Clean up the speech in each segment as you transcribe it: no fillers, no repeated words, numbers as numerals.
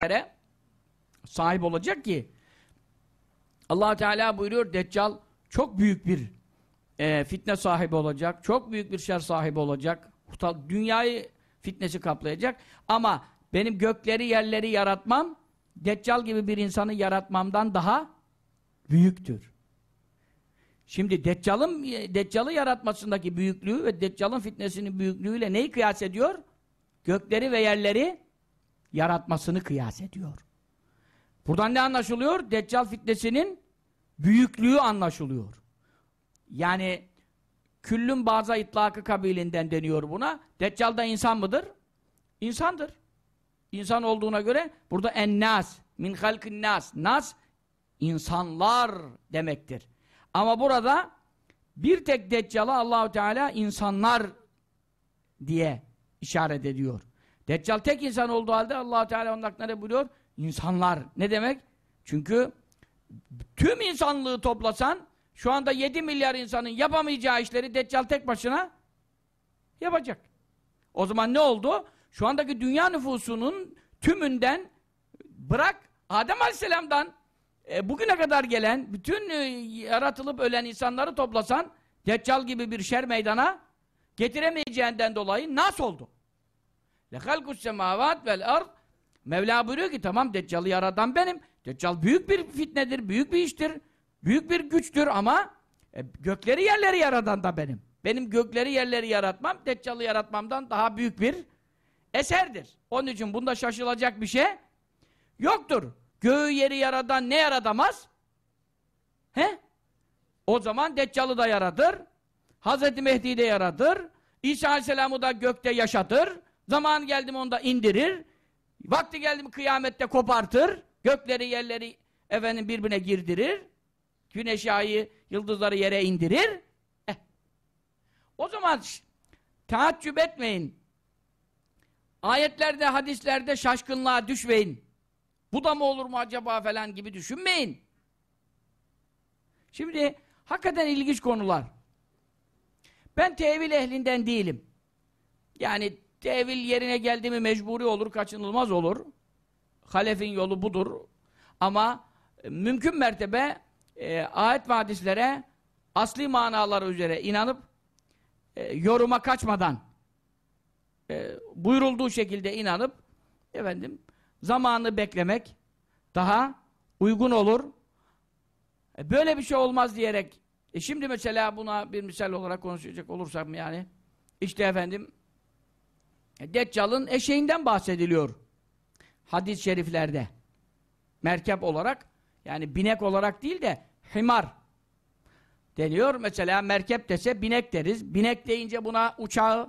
sahip olacak ki Allah Teala buyuruyor, Deccal çok büyük bir fitne sahibi olacak, çok büyük bir şer sahibi olacak, dünyayı fitnesi kaplayacak ama benim gökleri yerleri yaratmam Deccal gibi bir insanı yaratmamdan daha büyüktür. Şimdi Deccal'ı yaratmasındaki büyüklüğü ve Deccal'ın fitnesinin büyüklüğüyle neyi kıyas ediyor? Gökleri ve yerleri yaratmasını kıyas ediyor. Buradan ne anlaşılıyor? Deccal fitnesinin büyüklüğü anlaşılıyor. Yani küllün bazı itlakı kabilinden deniyor buna. Deccal da insan mıdır? İnsandır. İnsan olduğuna göre burada en-nas, min halkin-nas. Nas, insanlar demektir. Ama burada bir tek Deccal'a Allah-u Teala insanlar diye işaret ediyor. Deccal tek insan olduğu halde Allah-u Teala onun hakkında ne buyuruyor? İnsanlar. Ne demek? Çünkü tüm insanlığı toplasan şu anda 7 milyar insanın yapamayacağı işleri Deccal tek başına yapacak. O zaman ne oldu? Şu andaki dünya nüfusunun tümünden bırak Adem Aleyhisselam'dan bugüne kadar gelen bütün yaratılıp ölen insanları toplasan Deccal gibi bir şer meydana getiremeyeceğinden dolayı nasıl oldu? لَخَلْقُ السَّمَاوَاتِ وَالْاَرْضِ Mevla buyuruyor ki tamam Deccal'ı yaratan benim. Deccal büyük bir fitnedir, büyük bir iştir, büyük bir güçtür ama gökleri yerleri yaratan da benim. Benim gökleri yerleri yaratmam, Deccal'ı yaratmamdan daha büyük bir eserdir. Onun için bunda şaşılacak bir şey yoktur. Göğü yeri yaratan ne yaratamaz? He? O zaman Deccal'ı da yaratır, Hazreti Mehdi'yi de yaratır, İsa Aleyhisselam'ı da gökte yaşatır, zamanı geldi mi onu da indirir, vakti geldi mi kıyamette kopartır, gökleri yerleri birbirine girdirir, güneşi, ayı, yıldızları yere indirir. O zaman taaccüp etmeyin. Ayetlerde, hadislerde şaşkınlığa düşmeyin. Bu da mı olur mu acaba falan gibi düşünmeyin. Şimdi hakikaten ilginç konular. Ben tevil ehlinden değilim. Yani tevil yerine geldi mi mecburi olur, kaçınılmaz olur. Halef'in yolu budur. Ama mümkün mertebe ayet ve hadislere asli manaları üzere inanıp yoruma kaçmadan buyurulduğu şekilde inanıp zamanı beklemek daha uygun olur. Böyle bir şey olmaz diyerek şimdi mesela buna bir misal olarak konuşacak olursam yani işte Deccal'ın eşeğinden bahsediliyor hadis-i şeriflerde. Merkep olarak yani binek olarak değil de himar deniyor. Mesela merkep dese binek deriz. Binek deyince buna uçağı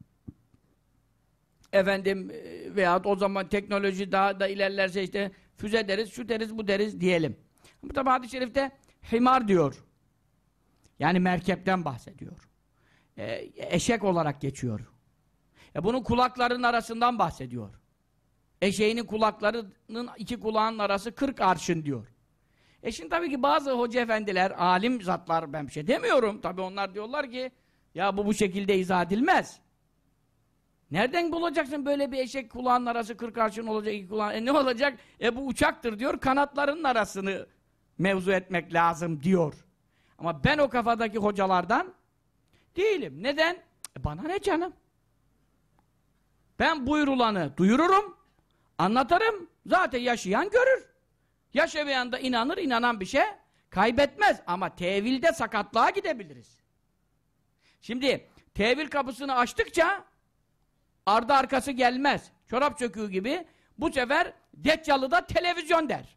veyahut o zaman teknoloji daha da ilerlerse işte füze deriz, şu deriz, bu deriz diyelim. Bu tabi hadis-i şerifte himar diyor. Yani merkepten bahsediyor. Eşek olarak geçiyor. Bunun kulaklarının arasından bahsediyor. Eşeğinin kulaklarının iki kulağının arası 40 arşın diyor. Şimdi tabii ki bazı hoca efendiler, alim zatlar, ben bir şey demiyorum. Tabii onlar diyorlar ki ya bu şekilde izah edilmez. Nereden bulacaksın böyle bir eşek kulağının arası 40 arşın olacak, iki kulağın, ne olacak? Bu uçaktır diyor, kanatlarının arasını mevzu etmek lazım diyor. Ama ben o kafadaki hocalardan değilim. Neden? Bana ne canım? Ben buyurulanı duyururum, anlatırım, zaten yaşayan görür. Yaşamayan da inanır, inanan bir şey kaybetmez. Ama tevilde sakatlığa gidebiliriz. Şimdi tevil kapısını açtıkça ardı arkası gelmez. Çorap söküğü gibi bu sefer Deccal'ı da televizyon der.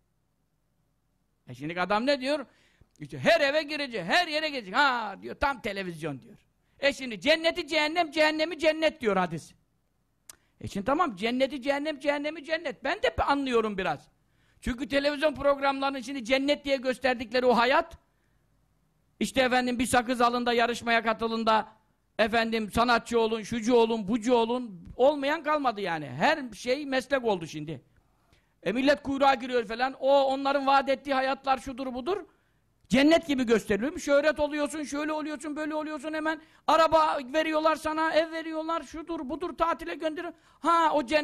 Şimdi adam ne diyor? İşte her eve girecek, her yere girecek. Ha diyor, tam televizyon diyor. Şimdi cenneti cehennem, cehennemi cennet diyor hadis. Şimdi tamam, cenneti cehennem, cehennemi cennet. Ben de anlıyorum biraz. Çünkü televizyon programlarının şimdi cennet diye gösterdikleri o hayat, işte bir sakız alın da yarışmaya katılın da sanatçı olun, şucu olun, bucu olun, olmayan kalmadı yani. Her şey meslek oldu şimdi. Millet kuyruğa giriyor falan. Onların vaat ettiği hayatlar şudur budur. Cennet gibi gösteriliyor. Şöhret oluyorsun, şöyle oluyorsun, böyle oluyorsun hemen. Araba veriyorlar sana, ev veriyorlar, şudur budur, tatile gönderiyor. Ha o cennet.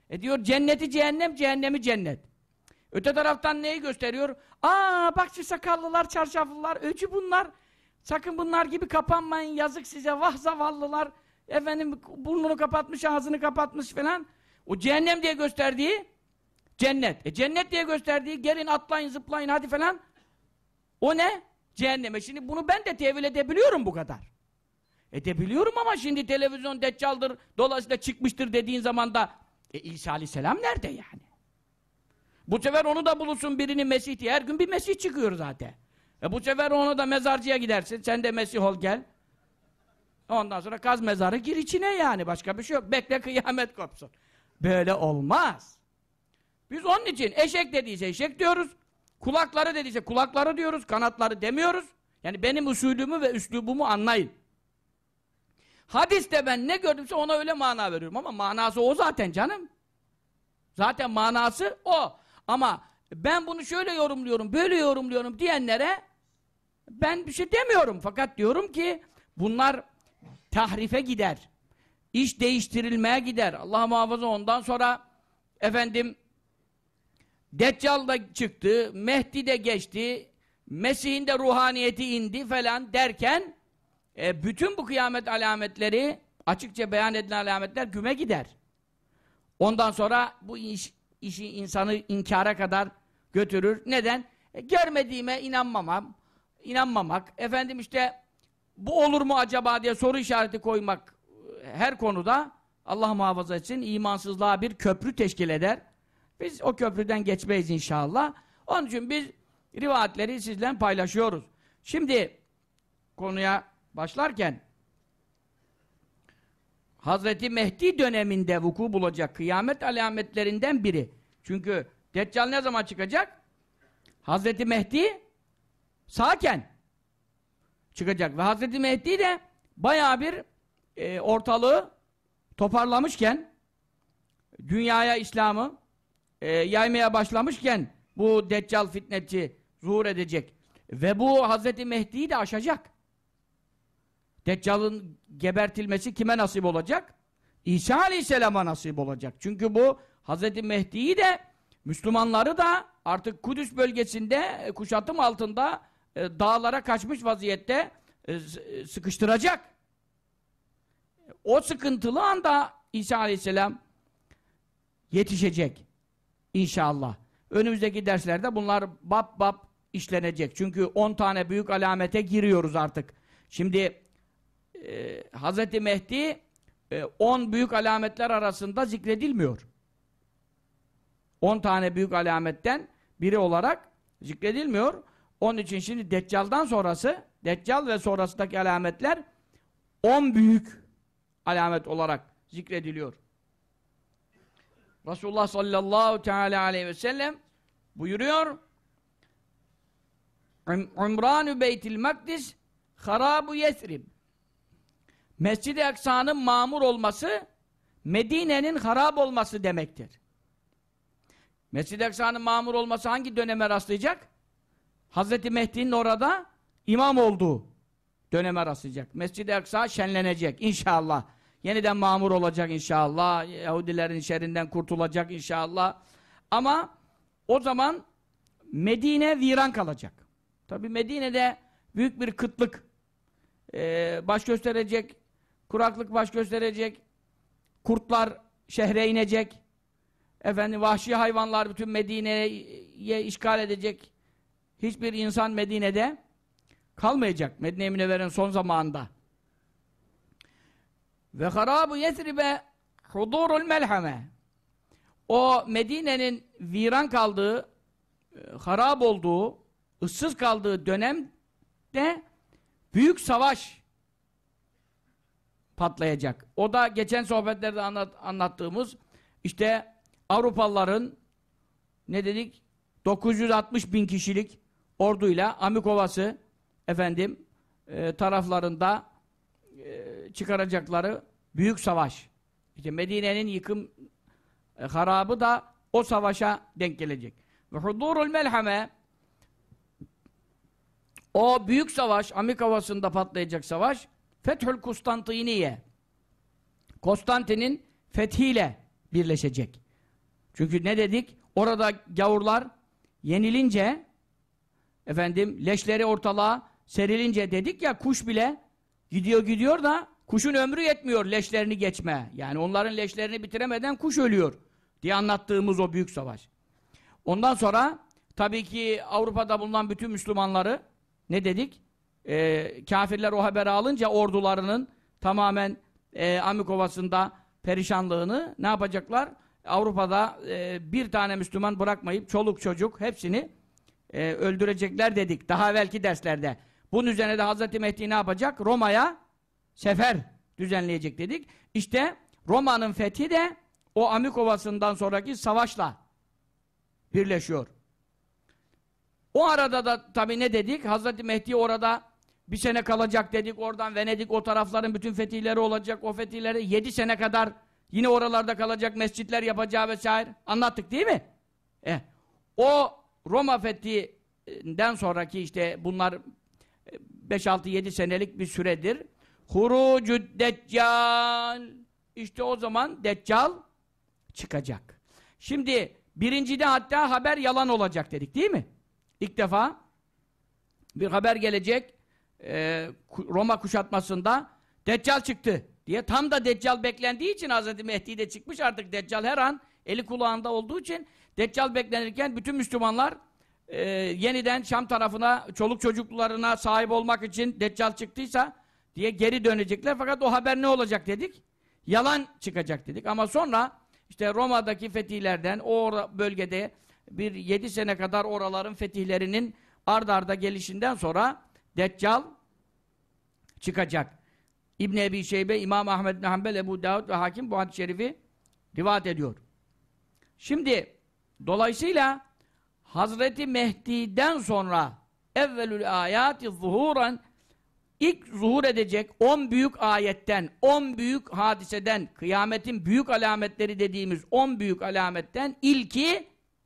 Diyor cenneti cehennem, cehennemi cennet. Öte taraftan neyi gösteriyor? Aa bak şu sakallılar, çarşaflılar, öcü bunlar. Sakın bunlar gibi kapanmayın, yazık size, vah zavallılar. Efendim burnunu kapatmış, ağzını kapatmış falan. O cehennem diye gösterdiği cennet. Cennet diye gösterdiği gelin atlayın, zıplayın hadi falan. O ne? Cehenneme. Şimdi bunu ben de tevil edebiliyorum bu kadar. Edebiliyorum ama şimdi televizyon deccaldır, dolayısıyla çıkmıştır dediğin zaman da İsa Aleyhisselam nerede yani? Bu sefer onu da bulursun birini Mesih diye. Her gün bir Mesih çıkıyor zaten. Bu sefer ona da mezarcıya gidersin. Sen de Mesih ol gel. Ondan sonra kaz mezarı gir içine yani. Başka bir şey yok. Bekle kıyamet kopsun. Böyle olmaz. Biz onun için eşek dediyse eşek diyoruz. Kulakları dediyse kulakları diyoruz. Kanatları demiyoruz. Yani benim usulümü ve üslubumu anlayın. Hadiste ben ne gördümse ona öyle mana veriyorum. Ama manası o zaten canım. Zaten manası o. Ama ben bunu şöyle yorumluyorum, böyle yorumluyorum diyenlere ben bir şey demiyorum. Fakat diyorum ki bunlar tahrife gider. İş değiştirilmeye gider. Allah muhafaza ondan sonra efendim Deccal da çıktı, Mehdi de geçti, Mesih'in de ruhaniyeti indi falan derken bütün bu kıyamet alametleri, açıkça beyan edilen alametler güme gider. Ondan sonra bu işi insanı inkara kadar götürür. Neden? Görmediğime inanmamak, efendim işte bu olur mu acaba diye soru işareti koymak her konuda Allah muhafaza etsin imansızlığa bir köprü teşkil eder. Biz o köprüden geçmeyiz inşallah. Onun için biz rivayetleri sizle paylaşıyoruz. Şimdi konuya başlarken Hazreti Mehdi döneminde vuku bulacak kıyamet alametlerinden biri. Çünkü Deccal ne zaman çıkacak? Hazreti Mehdi sağken çıkacak. Ve Hazreti Mehdi de bayağı bir ortalığı toparlamışken, dünyaya İslam'ı yaymaya başlamışken bu Deccal fitnetçi zuhur edecek. Ve bu Hazreti Mehdi'yi de aşacak. Deccal'ın gebertilmesi kime nasip olacak? İsa Aleyhisselam'a nasip olacak. Çünkü bu Hazreti Mehdi'yi de Müslümanları da artık Kudüs bölgesinde kuşatım altında dağlara kaçmış vaziyette sıkıştıracak. O sıkıntılı anda İsa Aleyhisselam yetişecek. İnşallah. Önümüzdeki derslerde bunlar bab bab işlenecek. Çünkü 10 tane büyük alamete giriyoruz artık. Şimdi Hazreti Mehdi 10 büyük alametler arasında zikredilmiyor. 10 tane büyük alametten biri olarak zikredilmiyor. Onun için şimdi Deccal'dan sonrası, Deccal ve sonrasındaki alametler 10 büyük alamet olarak zikrediliyor. Resulullah sallallahu teala aleyhi ve sellem buyuruyor: Umran-ı Beytil Makdis harabu Yesrib. Mescid-i Aksa'nın mamur olması Medine'nin harap olması demektir. Mescid-i Aksa'nın mamur olması hangi döneme rastlayacak? Hazreti Mehdi'nin orada imam olduğu döneme rastlayacak. Mescid-i Aksa şenlenecek inşallah. Yeniden mamur olacak inşallah. Yahudilerin şerrinden kurtulacak inşallah. Ama o zaman Medine viran kalacak. Tabi Medine'de büyük bir kıtlık baş gösterecek, kuraklık baş gösterecek, kurtlar şehre inecek, efendim vahşi hayvanlar bütün Medine'ye işgal edecek. Hiçbir insan Medine'de kalmayacak. Medine-i Münevvere'nin son zamanında. Ve harabu Yesrib'e hudurul melhame. O Medine'nin viran kaldığı, harap olduğu, ıssız kaldığı dönemde büyük savaş patlayacak. O da geçen sohbetlerde anlattığımız işte Avrupalıların ne dedik? 960 bin kişilik orduyla Amikovası efendim taraflarında çıkaracakları büyük savaş. İşte Medine'nin yıkım harabı da o savaşa denk gelecek. Ve hudurul melhame, o büyük savaş, Amikovası'nda patlayacak savaş, Fethül Konstantiniye, Konstantin'in fethiyle birleşecek. Çünkü ne dedik? Orada gavurlar yenilince, efendim leşleri ortalığa serilince dedik ya, kuş bile gidiyor da kuşun ömrü yetmiyor leşlerini geçme. Yani onların leşlerini bitiremeden kuş ölüyor diye anlattığımız o büyük savaş. Ondan sonra tabii ki Avrupa'da bulunan bütün Müslümanları ne dedik? Kafirler o haberi alınca ordularının tamamen Amikovası'nda perişanlığını ne yapacaklar? Avrupa'da bir tane Müslüman bırakmayıp çoluk çocuk hepsini öldürecekler dedik daha evvelki derslerde. Bunun üzerine de Hazreti Mehdi ne yapacak? Roma'ya sefer düzenleyecek dedik. İşte Roma'nın fethi de o Amikovası'ndan sonraki savaşla birleşiyor. O arada da tabii ne dedik? Hazreti Mehdi orada bir sene kalacak dedik. Oradan Venedik o tarafların bütün fetihleri olacak. O fetihleri 7 sene kadar yine oralarda kalacak, mescitler yapacağı vesaire. Anlattık değil mi? O Roma fethinden sonraki işte bunlar 5-6-7 senelik bir süredir. Hurucud Deccal. İşte o zaman Deccal çıkacak. Şimdi birincide hatta haber yalan olacak dedik değil mi? İlk defa bir haber gelecek Roma kuşatmasında Deccal çıktı diye. Tam da Deccal beklendiği için Hazreti Mehdi de çıkmış artık. Deccal her an eli kulağında olduğu için Deccal beklenirken bütün Müslümanlar yeniden Şam tarafına, çoluk çocuklarına sahip olmak için Deccal çıktıysa diye geri dönecekler. Fakat o haber ne olacak dedik? Yalan çıkacak dedik. Ama sonra işte Roma'daki fetihlerden o bölgede bir 7 sene kadar oraların fetihlerinin ard arda gelişinden sonra Deccal çıkacak. İbn-i Ebi Şeybe, İmam Ahmed bin Hanbel, Ebu Davud ve Hakim bu hadis-i şerifi rivayet ediyor. Şimdi dolayısıyla Hazreti Mehdi'den sonra evvelül ayati zuhuran ilk zuhur edecek 10 büyük ayetten, 10 büyük hadiseden, kıyametin büyük alametleri dediğimiz 10 büyük alametten ilki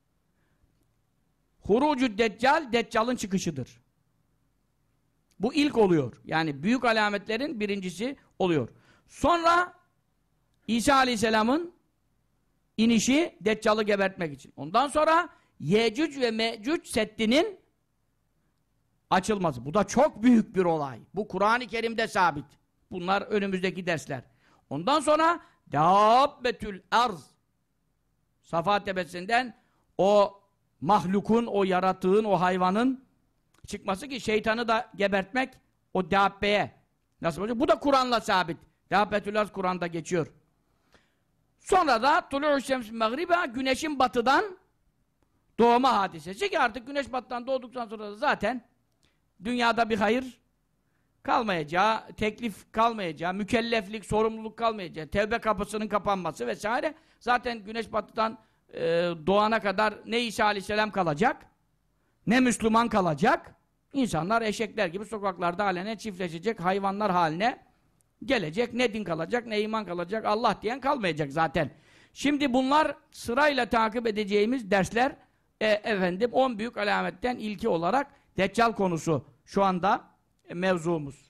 Hurucud Deccal, Deccal'ın çıkışıdır. Bu ilk oluyor. Yani büyük alametlerin birincisi oluyor. Sonra İsa Aleyhisselam'ın inişi Deccal'ı gebertmek için. Ondan sonra Yecüc ve Mecüc Seddi'nin açılması. Bu da çok büyük bir olay. Bu Kur'an-ı Kerim'de sabit. Bunlar önümüzdeki dersler. Ondan sonra Dâbbetül Arz. Safa Tepesi'nden o mahlukun, o yaratığın, o hayvanın çıkması ki şeytanı da gebertmek o Dâbbeye nasıl olacak? Bu da Kur'an'la sabit. Dâbbetül Arz Kur'an'da geçiyor. Sonra da Tulu'u Şems Mağriba, güneşin batıdan doğma hadisesi ki artık güneş batıdan doğduktan sonra da zaten dünyada bir hayır kalmayacağı, teklif kalmayacağı, mükelleflik, sorumluluk kalmayacağı, tevbe kapısının kapanması vesaire. Zaten güneş batıdan doğana kadar ne İsa Aleyhisselam kalacak, ne Müslüman kalacak. İnsanlar eşekler gibi sokaklarda alenen çiftleşecek, hayvanlar haline gelecek. Ne din kalacak, ne iman kalacak, Allah diyen kalmayacak zaten. Şimdi bunlar sırayla takip edeceğimiz dersler, efendim 10 büyük alametten ilki olarak Deccal konusu şu anda mevzumuz.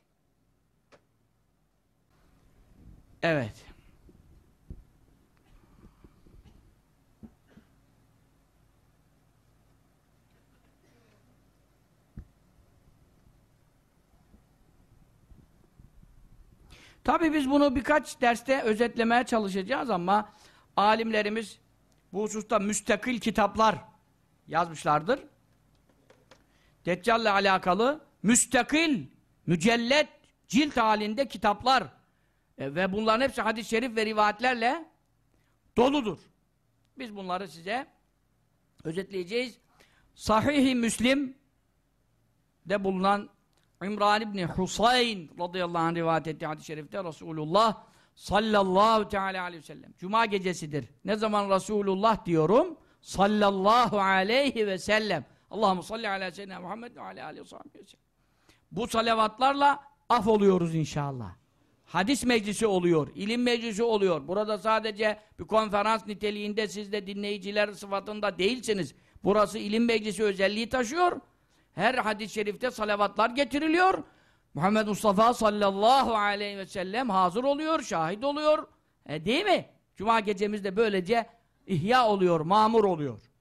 Evet. Tabii biz bunu birkaç derste özetlemeye çalışacağız ama alimlerimiz bu hususta müstakil kitaplar yazmışlardır. Deccal'le alakalı müstakil, mücellet, cilt halinde kitaplar ve bunların hepsi hadis-i şerif ve rivayetlerle doludur. Biz bunları size özetleyeceğiz. Sahih-i Müslim'de bulunan İmran İbni Husayn radıyallahu anh rivayet ettiği hadis-i şerifte Resulullah sallallahu teala aleyhi ve sellem Cuma gecesidir. Ne zaman Resulullah diyorum? Sallallahu aleyhi ve sellem. Allahümme salli ala seyyidina Muhammed ve ala aleyhi ve sellem. Bu salavatlarla af oluyoruz inşallah. Hadis meclisi oluyor, ilim meclisi oluyor. Burada sadece bir konferans niteliğinde siz de dinleyiciler sıfatında değilsiniz. Burası ilim meclisi özelliği taşıyor. Her hadis-i şerifte salavatlar getiriliyor. Muhammed Mustafa sallallahu aleyhi ve sellem hazır oluyor, şahit oluyor. Değil mi? Cuma gecemiz de böylece ihya oluyor, mamur oluyor.